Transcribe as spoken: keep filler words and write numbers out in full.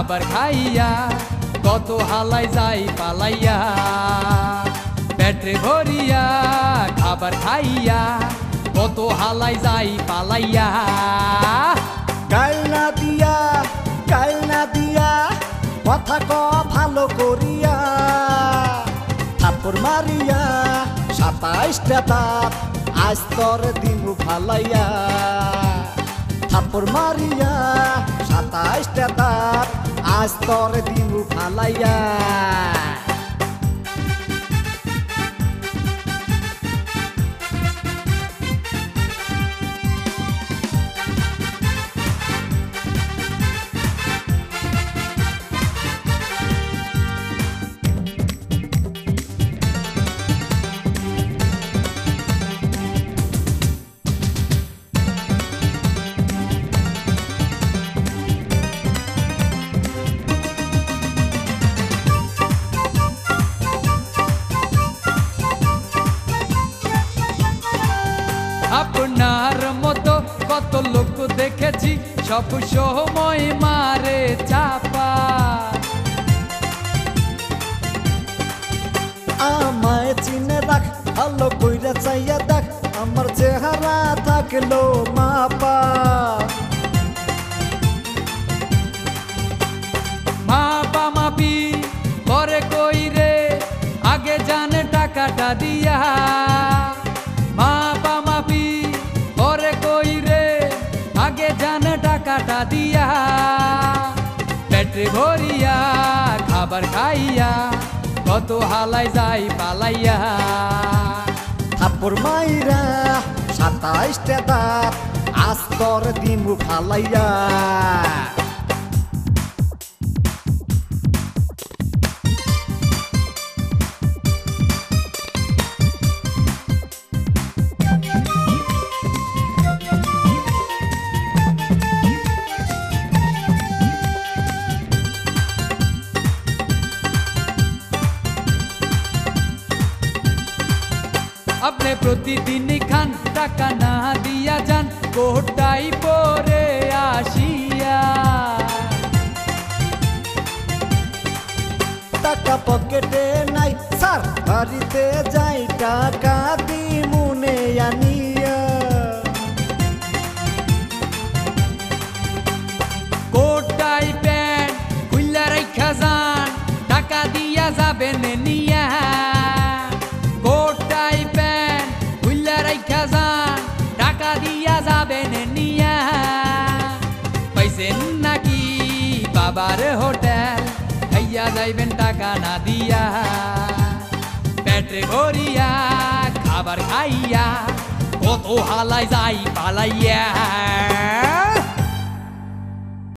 খাবার খাইয়া কত হালাই যাই পালাইয়া পেটে ভরিয়া খাবার খাইয়া কত হালাই যাই পালাইয়া গাল না দিয়া গাল না দিয়া কথা ক ভালো করিয়া থাপ্পড় মারিয়া সাতাইশটা দাঁত আজ তোর দিমু ফালাইয়া থাপ্পড় মারিয়া সাতাইশটা দাঁত আজ তোর দিমু ফালাইয়া আপনার মতো কত লোক দেখেছি সব সময় মারে চাপা আমায় চিনে রাখ ভালো কইরা চাইয়া দেখ আমার চেহারা থাকলো মাপা মাপা মাপি করে কই রে আগে জানে টাকাটা দিয়া মাপা মাপি করে কই রে আগে জানে টাকাটা দিয়া পেটে ভরিয়া খাবার খাইয়া কত হালাই যাই পালাইয়া থাপ্পড় মাইরা সাতাইশটা দাঁত আজ তোর দিমু ফালাইয়া আপনি প্রতিদিন খান টাকা না দিয়া যান কোটাই পরে আসিয়া টাকা পকেটে নাই স্যার বাড়িতে যাই টাকা দিমুনে আনিয়া কোটাই প্যান্ট খুললা রাইখা যান টাকা দিয়া যাবেন নিয়া কোটাই প্যান্ট খুললা রাইখা যান টাকা দিয়া যাবেন নিয়া পাইছেন নাকি বাবার হোটেল খাইয়া যাইবেন টাকা না দিয়া পেটে ভরিয়া খাবার খাইয়া কত হালাই যাই পালাইয়া